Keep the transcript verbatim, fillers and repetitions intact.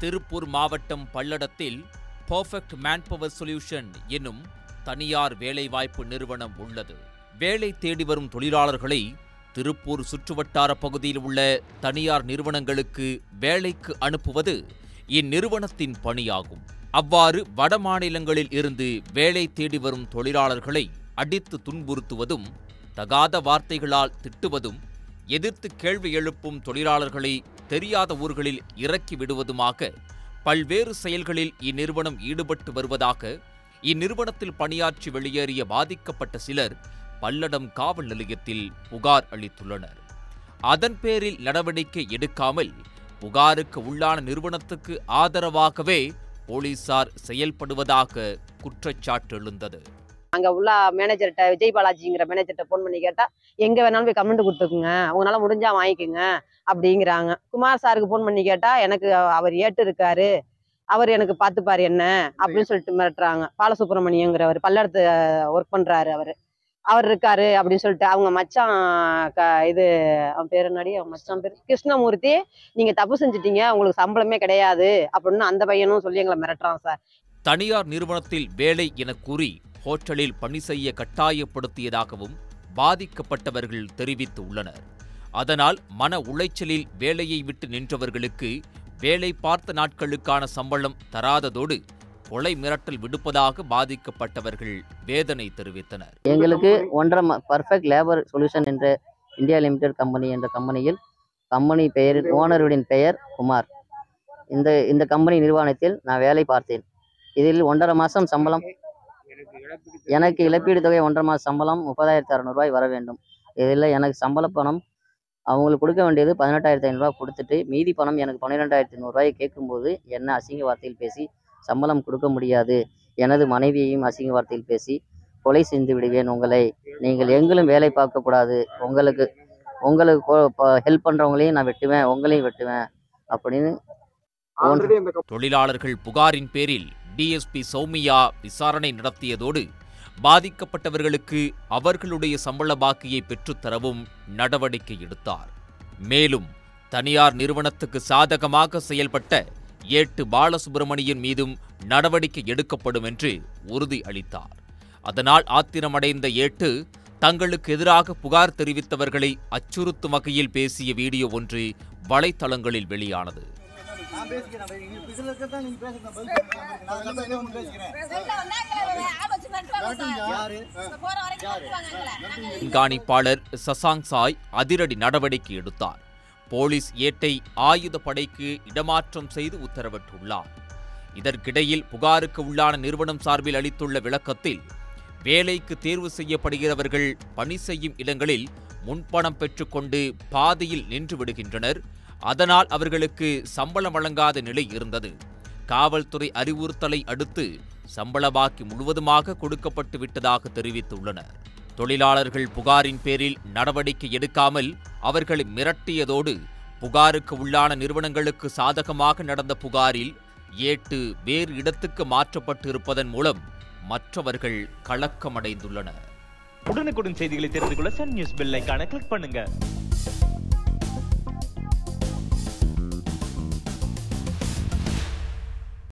திருப்பூர் மாவட்டம் பல்லடத்தில் perfect manpower solution என்னும் தனியார் வேலைவாய்ப்பு நிறுவனம் உள்ளது. வேலை தேடி வரும் தொழிலாளர்களை திருப்பூர் சுற்றுவட்டார பகுதியில் உள்ள தனியார் நிறுவனங்களுக்கு வேலைக்கு அனுப்புவது இந்நிறுவனத்தின் பணியாகும். அவ்வாறு வட மாநிலங்களில் இருந்து வேலை தேடி வரும் தொழிலாளர்களை அடித்து துன்புறுத்துவதும், தகாத வார்த்தைகளால் திட்டுவதும், எதிர்த்து கேள்வி எழுப்பும் தொழிலாளர்களை தெரியாத ஊர்களில் இறக்கி விடுவதுமாக பல்வேறு செயல்களில் இந்நிறுவனம் ஈடுபட்டு வருவதாக இந்நிறுவனத்தில் பணியாற்றி வெளியேறிய பாதிக்கப்பட்ட சிலர் பல்லடம் காவல் நிலையத்தில் புகார் அளித்துள்ளனர். அதன் பேரில் நடவடிக்கை எடுக்காமல் புகாருக்கு உள்ளான நிறுவனத்துக்கு ஆதரவாகவே போலீசார் செயல்படுவதாக குற்றச்சாட்டு எழுந்தது. அங்க உள்ள மேனேஜர்கிட்ட, விஜய் பாலாஜிங்கிற மேனேஜர்கிட்ட போன் பண்ணி கேட்டா, எங்க வேணாலும் போய் கமெண்ட் கொடுத்துக்குங்க, அவங்களால முடிஞ்சா வாங்கிக்கோங்க அப்படிங்கிறாங்க. குமார் சாருக்கு போன் பண்ணி கேட்டா, எனக்கு அவர் ஏட்டு இருக்காரு, அவர் எனக்கு பார்த்துப்பாரு என்ன அப்படின்னு சொல்லிட்டு மிரட்டுறாங்க. பாலசுப்ரமணியங்கிறவர் பல்லடத்து ஒர்க் பண்றாரு, அவரு அவர் இருக்காரு அப்படின்னு சொல்லிட்டு அவங்க மச்சான் க இது அவன் பேர் என்னடி, அவன் மச்சான் பேர் கிருஷ்ணமூர்த்தி, நீங்க தப்பு செஞ்சுட்டீங்க, உங்களுக்கு சம்பளமே கிடையாது அப்படின்னு அந்த பையனும் சொல்லி எங்களை மிரட்டுறான் சார். தனியார் நிறுவனத்தில் வேலை என கூறி ஹோட்டலில் பணி செய்ய கட்டாயப்படுத்தியதாகவும் பாதிக்கப்பட்டவர்கள் தெரிவித்துள்ளனர். அதனால் மன உளைச்சலில் வேலையை விட்டு நின்றவர்களுக்கு வேலை பார்த்த நாட்களுக்கான சம்பளம் தராததோடு கொலை மிரட்டல் விடுப்பதாக பாதிக்கப்பட்டவர்கள் வேதனை தெரிவித்தனர். எங்களுக்கு ஒன்றரை பர்ஃபெக்ட் லேபர் சொல்யூஷன் என்ற இந்தியா லிமிடெட் கம்பெனி என்ற கம்பெனியில் கம்பெனி பெயர், ஓனருடைய பெயர் குமார். இந்த இந்த கம்பெனி நிறுவனத்தில் நான் வேலை பார்த்தேன். இதில் ஒன்றரை மாதம் சம்பளம், எனக்கு இழப்பீடு தொகை ஒன்றரை மாதம் சம்பளம் முப்பதாயிரத்தி அறநூறுபாய் வர வேண்டும். இதில் எனக்கு சம்பள பணம் அவங்களுக்கு கொடுக்க வேண்டியது பதினெட்டாயிரத்தி ஐநூறுரூவா கொடுத்துட்டு மீதி பணம் எனக்கு பன்னிரெண்டாயிரத்தி நூறுரூவாயை கேட்கும்போது என்ன அசிங்க வார்த்தையில் பேசி சம்பளம் கொடுக்க முடியாது, எனது மனைவியையும் அசிங்க வார்த்தையில் பேசி கொலை செஞ்சு விடுவேன் உங்களை, நீங்கள் எங்களும் வேலை பார்க்கக்கூடாது, உங்களுக்கு உங்களுக்கு ஹெல்ப் பண்ணுறவங்களையும் நான் வெட்டுவேன், உங்களையும் வெட்டுவேன் அப்படின்னு. தொழிலாளர்கள் புகாரின் பேரில் டிஎஸ்பி சௌமியா விசாரணை நடத்தியதோடு பாதிக்கப்பட்டவர்களுக்கு அவர்களுடைய சம்பள பாக்கியை பெற்றுத்தரவும் நடவடிக்கை எடுத்தார். மேலும் தனியார் நிறுவனத்துக்கு சாதகமாக செயல்பட்ட ஏட்டு பாலசுப்ரமணியன் மீதும் நடவடிக்கை எடுக்கப்படும் என்று உறுதி அளித்தார். அதனால் ஆத்திரமடைந்த ஏட்டு தங்களுக்கு எதிராக புகார் தெரிவித்தவர்களை அச்சுறுத்தும் வகையில் பேசிய வீடியோ ஒன்று வலைத்தளங்களில் வெளியானது. கண்காணிப்பாளர் சசாங் சாய் அதிரடி நடவடிக்கை எடுத்தார். போலீஸ் ஏட்டை ஆயுத படைக்கு இடமாற்றம் செய்து உத்தரவிட்டுள்ளார். இதற்கிடையில் புகாருக்கு உள்ளான நிறுவனம் சார்பில் அளித்துள்ள விளக்கத்தில், வேலைக்கு தேர்வு செய்யப்படுகிறவர்கள் பணி செய்யும் இடங்களில் முன்பணம் பெற்றுக்கொண்டு பாதியில் நின்று விடுகின்றனர். அதனால் அவர்களுக்கு சம்பளம் வழங்காத நிலை இருந்தது. காவல்துறை அறிவுறுத்தலை அடுத்து சம்பள பாக்கி முழுவதுமாக கொடுக்கப்பட்டு விட்டதாக தெரிவித்துள்ளனர். தொழிலாளர்கள் புகாரின் பேரில் நடவடிக்கை எடுக்காமல் அவர்களை மிரட்டியதோடு புகாருக்கு உள்ளான நிறுவனங்களுக்கு சாதகமாக நடந்த புகாரில் ஏட்டு வேறு இடத்துக்கு மாற்றப்பட்டு இருப்பதன் மூலம் மற்றவர்கள் கலக்கமடைந்துள்ளனர். உடனுக்குடன் செய்திகளை தெரிந்து கொள்ள சன் நியூஸ் பெல் ஐகானை கிளிக் பண்ணுங்க.